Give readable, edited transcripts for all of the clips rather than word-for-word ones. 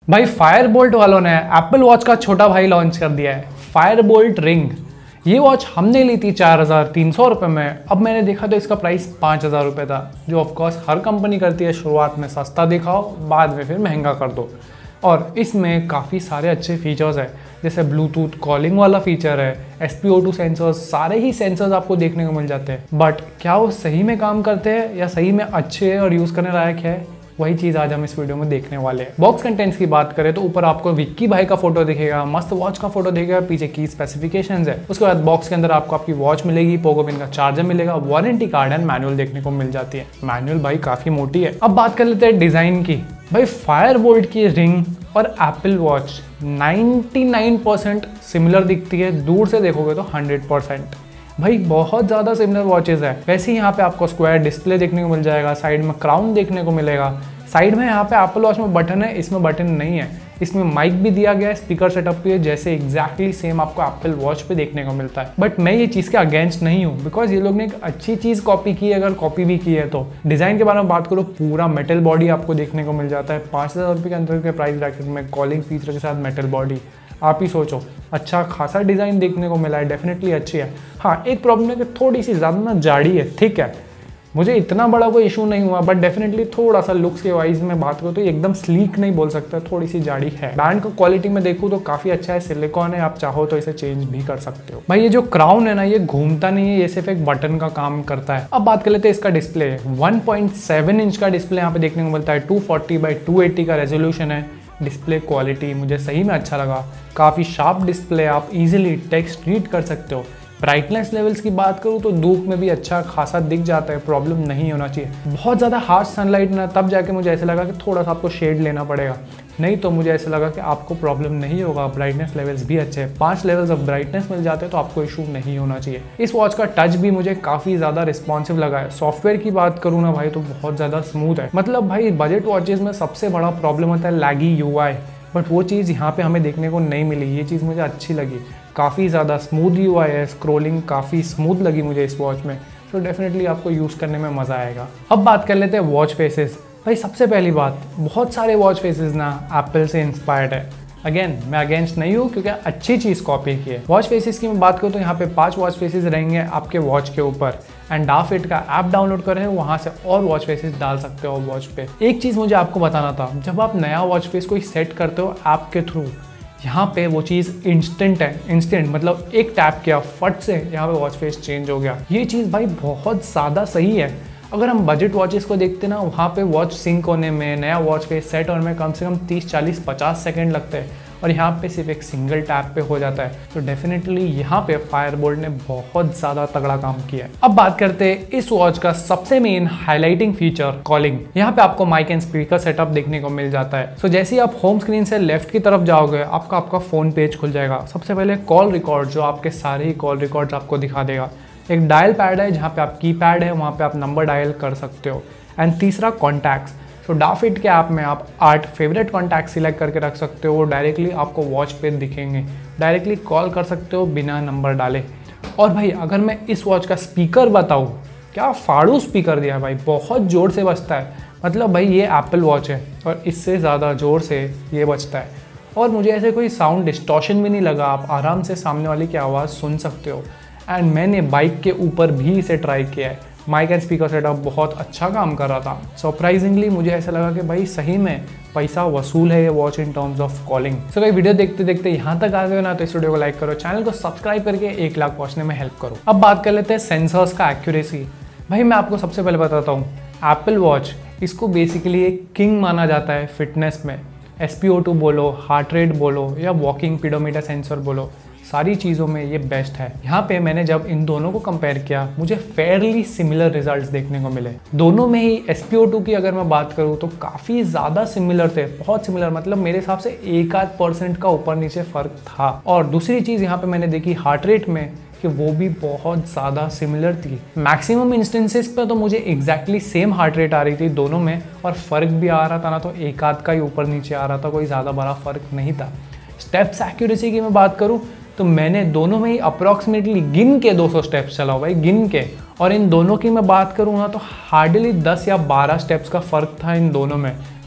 भाई फायरबोल्ट वालों ने एप्पल वॉच का छोटा भाई लॉन्च कर दिया है, फायरबोल्ट रिंग। ये वॉच हमने ली थी 4,300 रुपये में। अब मैंने देखा तो इसका प्राइस 5,000 रुपये था, जो ऑफकोर्स हर कंपनी करती है, शुरुआत में सस्ता दिखाओ, बाद में फिर महंगा कर दो। और इसमें काफ़ी सारे अच्छे फीचर्स हैं, जैसे ब्लूटूथ कॉलिंग वाला फीचर है, SpO2 सेंसर्स, सारे ही सेंसर्स आपको देखने को मिल जाते हैं। बट क्या वो सही में काम करते हैं या सही में अच्छे हैं और यूज़ करने लायक है, वही चीज़ आज हम इस वीडियो में देखने वाले हैं। बॉक्स कंटेंट्स की बात करें तो ऊपर आपको विक्की भाई का फोटो दिखेगा, मस्त वॉच का फोटो दिखेगा, पीछे की स्पेसिफिकेशंस है। उसके बाद बॉक्स के अंदर आपको आपकी वॉच मिलेगी, पोगो पिन का चार्जर मिलेगा, वारंटी कार्ड एंड मैनुअल देखने को मिल जाती है। मैनुअल भाई काफ़ी मोटी है। अब बात कर लेते हैं डिज़ाइन की। भाई फायरबोल्ट की रिंग और एप्पल वॉच 99% सिमिलर दिखती है, दूर से देखोगे तो 100%। भाई बहुत ज़्यादा सिमिलर वॉचेस है। वैसे ही यहाँ पे आपको स्क्वायर डिस्प्ले देखने को मिल जाएगा, साइड में क्राउन देखने को मिलेगा। साइड में यहाँ पे एप्पल वॉच में बटन है, इसमें बटन नहीं है। इसमें माइक भी दिया गया है, स्पीकर सेटअप भी है, जैसे एग्जैक्टली सेम आपको एप्पल वॉच पे देखने को मिलता है। बट मैं ये चीज़ के अगेंस्ट नहीं हूँ, बिकॉज ये लोग ने एक अच्छी चीज़ कॉपी की है, अगर कॉपी भी की है तो। डिज़ाइन के बारे में बात करो, पूरा मेटल बॉडी आपको देखने को मिल जाता है। 5,000 रुपये के अंदर के प्राइस ब्रैकेट में कॉलिंग फीचर के साथ मेटल बॉडी, आप ही सोचो, अच्छा खासा डिज़ाइन देखने को मिला है, डेफिनेटली अच्छी है। हाँ, एक प्रॉब्लम है कि थोड़ी सी ज़्यादा ना जाड़ी है, ठीक है, मुझे इतना बड़ा कोई इशू नहीं हुआ, बट डेफिनेटली थोड़ा सा लुक्स के वाइज में बात करूँ तो एकदम स्लीक नहीं बोल सकता, थोड़ी सी जाड़ी है। बैंड का क्वालिटी में देखूँ तो काफ़ी अच्छा है, सिलिकॉन है, आप चाहो तो इसे चेंज भी कर सकते हो। भाई ये जो क्राउन है ना, ये घूमता नहीं है, ये सिर्फ एक बटन का काम करता है। अब बात कर लेते हैं इसका डिस्प्ले। 1.7 इंच का डिस्प्ले यहाँ पे देखने को मिलता है, 240x280 का रेजोल्यूशन है। डिस्प्ले क्वालिटी मुझे सही में अच्छा लगा, काफ़ी शार्प डिस्प्ले, आप इजीली टेक्स्ट रीड कर सकते हो। ब्राइटनेस लेवल्स की बात करूँ तो धूप में भी अच्छा खासा दिख जाता है, प्रॉब्लम नहीं होना चाहिए। बहुत ज़्यादा हार्श सनलाइट ना, तब जाके मुझे ऐसा लगा कि थोड़ा सा आपको शेड लेना पड़ेगा, नहीं तो मुझे ऐसा लगा कि आपको प्रॉब्लम नहीं होगा। ब्राइटनेस लेवल्स भी अच्छे हैं, 5 लेवल्स ऑफ ब्राइटनेस मिल जाते हैं, तो आपको इशू नहीं होना चाहिए। इस वॉच का टच भी मुझे काफ़ी ज़्यादा रिस्पॉन्सिव लगा है। सॉफ्टवेयर की बात करूँ ना भाई, तो बहुत ज़्यादा स्मूथ है। मतलब भाई बजट वॉचेज़ में सबसे बड़ा प्रॉब्लम होता है लैगी UI, बट वो चीज़ यहाँ पे हमें देखने को नहीं मिली। ये चीज़ मुझे अच्छी लगी, काफ़ी ज़्यादा स्मूथ UI है, स्क्रोलिंग काफ़ी स्मूथ लगी मुझे इस वॉच में, तो डेफिनेटली आपको यूज़ करने में मज़ा आएगा। अब बात कर लेते हैं वॉच फेसेस। भाई सबसे पहली बात, बहुत सारे वॉच फेसेस ना एप्पल से इंस्पायर्ड है। अगेन मैं अगेंस्ट नहीं हूँ, क्योंकि अच्छी चीज़ कॉपी की है। वॉच फेसेस की मैं बात करूँ तो यहाँ पे 5 वॉच फेसेस रहेंगे आपके वॉच के ऊपर, एंड डाफिट का ऐप डाउनलोड कर रहे हैं, वहाँ से और वॉच फेसेस डाल सकते हो वॉच पे। एक चीज़ मुझे आपको बताना था, जब आप नया वॉच फेस कोई सेट करते हो ऐप के थ्रू, यहाँ पे वो चीज़ इंस्टेंट है। इंस्टेंट मतलब एक टैप किया, फट से यहाँ पे वॉच फेस चेंज हो गया। ये चीज़ भाई बहुत ज़्यादा सही है। अगर हम बजट वॉचेस को देखते ना, वहाँ पे वॉच सिंक होने में, नया वॉच फेस सेट होने में कम से कम 30, 40, 50 सेकेंड लगते हैं, और यहाँ पे सिर्फ एक सिंगल टैप पे हो जाता है। तो डेफिनेटली यहाँ पे फायरबोल्ट ने बहुत ज़्यादा तगड़ा काम किया है। अब बात करते हैं इस वॉच का सबसे मेन हाईलाइटिंग फीचर, कॉलिंग। यहाँ पे आपको माइक एंड स्पीकर सेटअप देखने को मिल जाता है। सो जैसे ही आप होम स्क्रीन से लेफ्ट की तरफ जाओगे, आपका फ़ोन पेज खुल जाएगा। सबसे पहले कॉल रिकॉर्ड, जो आपके सारे ही कॉल रिकॉर्ड्स आपको दिखा देगा। एक डायल पैड है, जहाँ पे आप कीपैड है, वहाँ पे आप नंबर डायल कर सकते हो। एंड तीसरा कॉन्टैक्ट्स। तो डाफिट के ऐप में आप 8 फेवरेट कॉन्टैक्ट सिलेक्ट करके रख सकते हो, वो डायरेक्टली आपको वॉच पे दिखेंगे। डायरेक्टली कॉल कर सकते हो बिना नंबर डाले। और भाई अगर मैं इस वॉच का स्पीकर बताऊँ, क्या फाड़ू स्पीकर दिया है भाई, बहुत ज़ोर से बजता है। मतलब भाई ये एप्पल वॉच है और इससे ज़्यादा ज़ोर से ये बजता है, और मुझे ऐसे कोई साउंड डिस्टॉर्शन भी नहीं लगा। आप आराम से सामने वाले की आवाज़ सुन सकते हो। एंड मैंने बाइक के ऊपर भी इसे ट्राई किया है, माइक एंड स्पीकर सेटअप बहुत अच्छा काम कर रहा था। सरप्राइजिंगली मुझे ऐसा लगा कि भाई सही में पैसा वसूल है ये watch in terms of calling. So भाई वीडियो देखते देखते यहाँ तक आ गए ना, तो इस वीडियो को लाइक करो, चैनल को सब्सक्राइब करके 1 लाख पहुँचने में हेल्प करो। अब बात कर लेते हैं सेंसर्स का एक्यूरेसी। भाई मैं आपको सबसे पहले बताता हूँ, एप्पल वॉच इसको बेसिकली एक किंग माना जाता है फिटनेस में। SpO2 बोलो, हार्ट रेट बोलो, या वॉकिंग पीडोमीटर सेंसर बोलो, सारी चीज़ों में ये बेस्ट है। यहाँ पे मैंने जब इन दोनों को कंपेयर किया, मुझे फेयरली सिमिलर रिजल्ट्स देखने को मिले। दोनों में ही SpO2 की अगर मैं बात करूँ तो काफ़ी ज़्यादा सिमिलर थे, बहुत सिमिलर, मतलब मेरे हिसाब से 1-8% का ऊपर नीचे फ़र्क था। और दूसरी चीज़ यहाँ पे मैंने देखी हार्ट रेट में, कि वो भी बहुत ज़्यादा सिमिलर थी। मैक्सिमम इंस्टेंसेस पे तो मुझे एग्जैक्टली सेम हार्ट रेट आ रही थी दोनों में, और फ़र्क भी आ रहा था ना, तो 1-8 का ही ऊपर नीचे आ रहा था, कोई ज़्यादा बड़ा फ़र्क नहीं था। स्टेप्स एक्यूरेसी की मैं बात करूँ तो मैंने दोनों में ही अप्रॉक्सीमेटली गिन के 200 स्टेप्स चलाओ भाई, गिन के। और इन दोनों की मैं बात करूँ ना तो हार्डली 10 या 12 स्टेप्स का फ़र्क था इन दोनों में।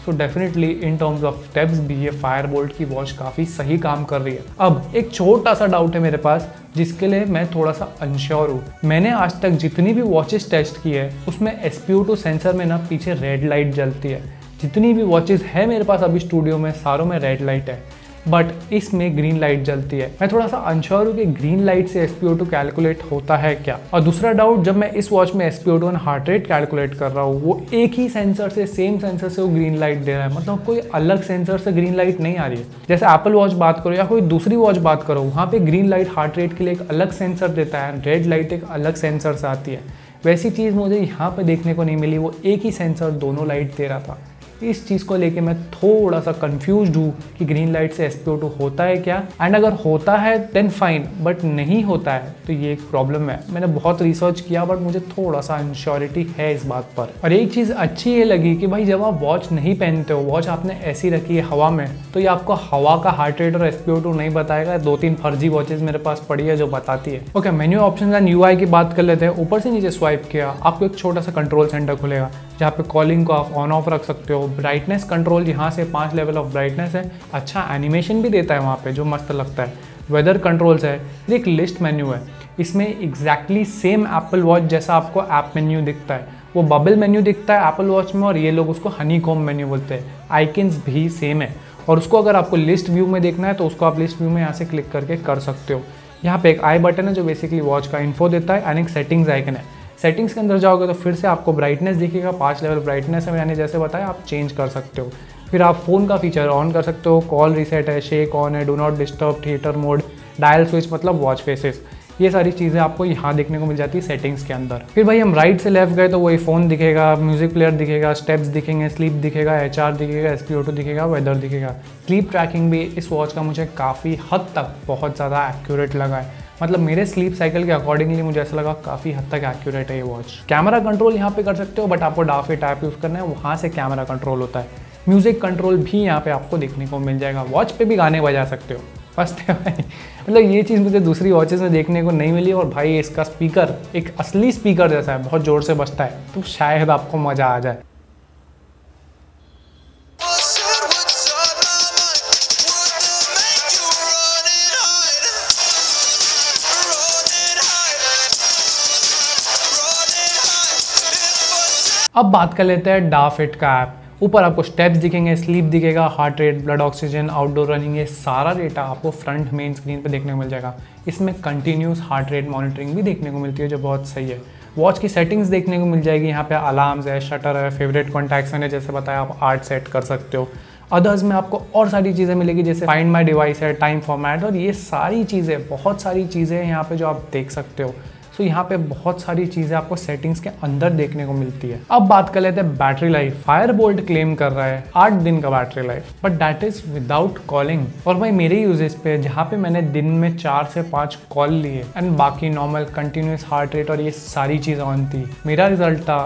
So definitely in terms of steps भी ये फायरबोल्ट की वॉच काफ़ी सही काम कर रही है। अब एक छोटा सा डाउट है मेरे पास जिसके लिए मैं थोड़ा सा अनश्योर हूँ। मैंने आज तक जितनी भी वॉचेस टेस्ट की है उसमें SpO2 सेंसर में ना पीछे रेड लाइट जलती है। जितनी भी वॉचेस है मेरे पास अभी स्टूडियो में सारों में रेड लाइट है, बट इसमें ग्रीन लाइट जलती है। मैं थोड़ा सा अनश्योर हूँ कि ग्रीन लाइट से SpO2 कैलकुलेट होता है क्या। और दूसरा डाउट, जब मैं इस वॉच में SpO2 और हार्ट रेट कैलकुलेट कर रहा हूँ वो एक ही सेंसर से, सेम सेंसर से वो ग्रीन लाइट दे रहा है, मतलब कोई अलग सेंसर से ग्रीन लाइट नहीं आ रही है। जैसे एप्पल वॉच बात करो या कोई दूसरी वॉच बात करो, वहाँ पे ग्रीन लाइट हार्ट रेट के लिए एक अलग सेंसर देता है, रेड लाइट एक अलग सेंसर से आती है। वैसी चीज़ मुझे यहाँ पे देखने को नहीं मिली, वो एक ही सेंसर दोनों लाइट दे रहा था। इस चीज़ को लेके मैं थोड़ा सा कंफ्यूज्ड हूँ कि ग्रीन लाइट से SpO2 होता है क्या, एंड अगर होता है देन फाइन, बट नहीं होता है तो ये एक प्रॉब्लम है। मैंने बहुत रिसर्च किया बट मुझे थोड़ा सा अनश्योरिटी है इस बात पर। और एक चीज़ अच्छी ये लगी कि भाई जब आप वॉच नहीं पहनते हो, वॉच आपने ऐसी रखी है हवा में, तो ये आपको हवा का हार्ट रेट और SpO2 नहीं बताएगा। 2-3 फर्जी वॉचेस मेरे पास पड़ी है जो बताती है। Okay, menu option and UI की बात कर लेते हैं। ऊपर से नीचे स्वाइप किया आपको एक छोटा सा कंट्रोल सेंटर खुलेगा जहाँ पे कॉलिंग को आप ऑन ऑफ रख सकते हो। ब्राइटनेस कंट्रोल, यहाँ से 5 लेवल ऑफ ब्राइटनेस है। अच्छा एनिमेशन भी देता है वहाँ पे जो मस्त लगता है। वेदर कंट्रोल्स है। एक लिस्ट मेन्यू है, इसमें एग्जैक्टली सेम एप्पल वॉच जैसा आपको ऐप मेन्यू दिखता है, वो बबल मेन्यू दिखता है एप्पल वॉच में, और ये लोग उसको हनीकॉम्ब मेन्यू बोलते हैं। आइकन्स भी सेम है, और उसको अगर आपको लिस्ट व्यू में देखना है तो उसको आप लिस्ट व्यू में यहाँ से क्लिक करके कर सकते हो। यहाँ पे एक आई बटन है जो बेसिकली वॉच का इन्फो देता है, एंड एक सेटिंग्स आइकन है। सेटिंग्स के अंदर जाओगे तो फिर से आपको ब्राइटनेस दिखेगा, 5 लेवल ब्राइटनेस है, मैंने जैसे बताया आप चेंज कर सकते हो। फिर आप फ़ोन का फीचर ऑन कर सकते हो, कॉल रीसेट है, शेक ऑन है, do not disturb, theatre mode, dial switch मतलब वॉच फेसेस, ये सारी चीज़ें आपको यहाँ देखने को मिल जाती है सेटिंग्स के अंदर। फिर भाई हम राइट से लेफ्ट गए तो वही फ़ोन दिखेगा, म्यूजिक प्लेयर दिखेगा, स्टेप्स दिखेंगे, स्लीप दिखेगा, HR दिखेगा, SpO2 दिखेगा, वेदर दिखेगा। स्लीप ट्रैकिंग भी इस वॉच का मुझे काफ़ी हद तक बहुत ज़्यादा एक्यूरेट लगा है, मतलब मेरे स्लीप साइकिल के अकॉर्डिंगली मुझे ऐसा लगा काफ़ी हद तक एक्यूरेट है ये वॉच। कैमरा कंट्रोल यहाँ पे कर सकते हो, बट आपको डाफिट ऐप यूज़ करना है, वहाँ से कैमरा कंट्रोल होता है। म्यूज़िक कंट्रोल भी यहाँ पे आपको देखने को मिल जाएगा, वॉच पे भी गाने बजा सकते हो। मस्त है भाई, मतलब ये चीज़ मुझे दूसरी वॉचेस में देखने को नहीं मिली। और भाई इसका स्पीकर एक असली स्पीकर जैसा है, बहुत ज़ोर से बजता है, तो शायद आपको मज़ा आ जाए। अब बात कर लेते हैं डाफिट का ऐप। ऊपर आपको स्टेप्स दिखेंगे, स्लीप दिखेगा, heart rate, blood oxygen, outdoor running, ये सारा डेटा आपको फ्रंट मेन स्क्रीन पे देखने को मिल जाएगा। इसमें कंटिन्यूस हार्ट रेट मॉनिटरिंग भी देखने को मिलती है जो बहुत सही है। वॉच की सेटिंग्स देखने को मिल जाएगी, यहाँ पे अलार्म्स है, शटर है, फेवरेट कॉन्टैक्ट्स है, जैसे बताया आप आर्ट सेट कर सकते हो। अदर्स में आपको और सारी चीज़ें मिलेगी जैसे फाइंड माई डिवाइस है, टाइम फॉर्मेट, और ये सारी चीज़ें, बहुत सारी चीज़ें यहाँ पे जो आप देख सकते हो। तो यहाँ पे बहुत सारी चीज़ें आपको सेटिंग्स के अंदर देखने को मिलती है। अब बात कर लेते हैं बैटरी लाइफ। फायरबोल्ट क्लेम कर रहा है 8 दिन का battery life, but that is without calling. और भाई मेरे यूजेस पे जहाँ पे मैंने दिन में 4 से 5 कॉल लिए एंड बाकी नॉर्मल कंटिन्यूस हार्ट रेट और ये सारी चीज़ ऑन थी, मेरा रिजल्ट था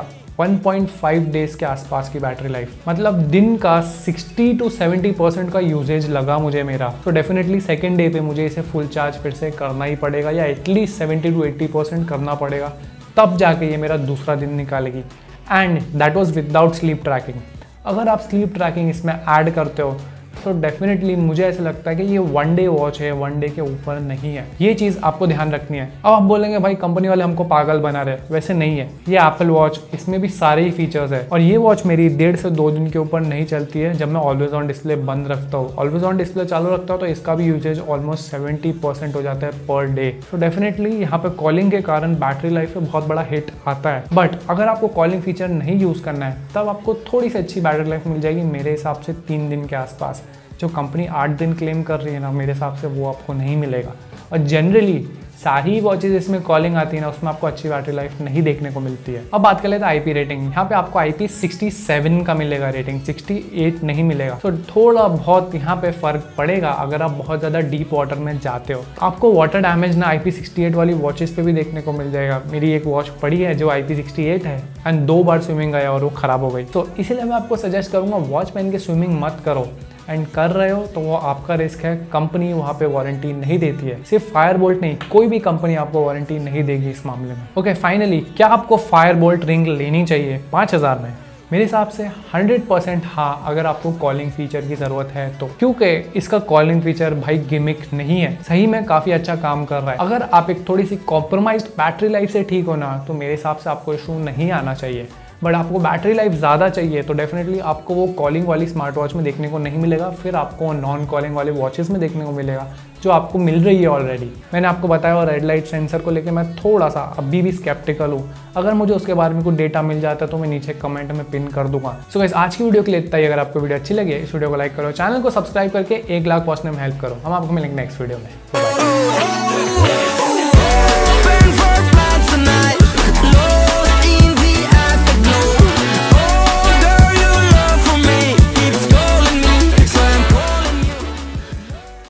1.5 डेज के आसपास की बैटरी लाइफ, मतलब दिन का 60 to 70% का यूजेज लगा मुझे मेरा। तो डेफिनेटली सेकेंड डे पे मुझे इसे फुल चार्ज फिर से करना ही पड़ेगा, या एटलीस्ट 70 to 80% करना पड़ेगा, तब जाके ये मेरा दूसरा दिन निकालेगी। And that was without sleep tracking. अगर आप स्लीप ट्रैकिंग इसमें ऐड करते हो तो डेफिनेटली मुझे ऐसा लगता है कि ये 1 डे वॉच है, 1 डे के ऊपर नहीं है। ये चीज़ आपको ध्यान रखनी है। अब आप बोलेंगे भाई कंपनी वाले हमको पागल बना रहे, वैसे नहीं है। ये एप्पल वॉच, इसमें भी सारे ही फीचर्स है। और ये वॉच मेरी 1.5 से 2 दिन के ऊपर नहीं चलती है जब मैं ऑलवेज ऑन डिस्प्ले बंद रखता हूँ। ऑलवेज ऑन डिस्प्ले चालू रखता हूँ तो इसका भी यूजेज ऑलमोस्ट 70% हो जाता है पर डे। तो डेफिनेटली यहाँ पे कॉलिंग के कारण बैटरी लाइफ पे बहुत बड़ा हिट आता है। बट अगर आपको कॉलिंग फीचर नहीं यूज़ करना है तब आपको थोड़ी सी अच्छी बैटरी लाइफ मिल जाएगी, मेरे हिसाब से 3 दिन के आसपास। जो कंपनी 8 दिन क्लेम कर रही है ना, मेरे हिसाब से वो आपको नहीं मिलेगा। और जनरली सारी वॉचेज इसमें कॉलिंग आती है ना, उसमें आपको अच्छी बैटरी लाइफ नहीं देखने को मिलती है। अब बात कर लेते हैं IP रेटिंग। यहाँ पे आपको IP67 का मिलेगा रेटिंग, 68 नहीं मिलेगा। तो थोड़ा बहुत यहाँ पे फर्क पड़ेगा अगर आप बहुत ज़्यादा डीप वाटर में जाते हो। आपको वाटर डैमेज ना IP68 वाली वॉचेस पे भी देखने को मिल जाएगा। मेरी एक वॉच पड़ी है जो IP68 है एंड 2 बार स्विमिंग गया और वो ख़राब हो गई। तो इसीलिए मैं आपको सजेस्ट करूँगा वॉच पहन के स्विमिंग मत करो, एंड कर रहे हो तो वो आपका रिस्क है। कंपनी वहाँ पे वारंटी नहीं देती है, सिर्फ फायरबोल्ट नहीं, कोई भी कंपनी आपको वारंटी नहीं देगी इस मामले में। ओके, फाइनली क्या आपको फायरबोल्ट रिंग लेनी चाहिए 5000 में? मेरे हिसाब से 100% हाँ, अगर आपको कॉलिंग फीचर की ज़रूरत है तो, क्योंकि इसका कॉलिंग फीचर भाई गिमिक नहीं है, सही में काफ़ी अच्छा काम कर रहा है। अगर आप एक थोड़ी सी कॉम्प्रोमाइज्ड बैटरी लाइफ से ठीक हो ना, तो मेरे हिसाब से आपको इशू नहीं आना चाहिए। बट आपको बैटरी लाइफ ज़्यादा चाहिए तो डेफिनेटली आपको वो कॉलिंग वाली स्मार्ट वॉच में देखने को नहीं मिलेगा, फिर आपको नॉन कॉलिंग वाले वॉचेस में देखने को मिलेगा, जो आपको मिल रही है ऑलरेडी। मैंने आपको बताया और रेड लाइट सेंसर को लेकर मैं थोड़ा सा अभी भी स्केप्टिकल हूँ। अगर मुझे उसके बारे में कुछ डेटा मिल जाता है तो मैं नीचे कमेंट में पिन कर दूंगा। सो गाइस, आज की वीडियो के लिए इतना ही। अगर आपको वीडियो अच्छी लगे इस वीडियो को लाइक करो, चैनल को सब्सक्राइब करके 1 लाख पहुंचने में हेल्प करो। हम आपको मिलेंगे नेक्स्ट वीडियो में।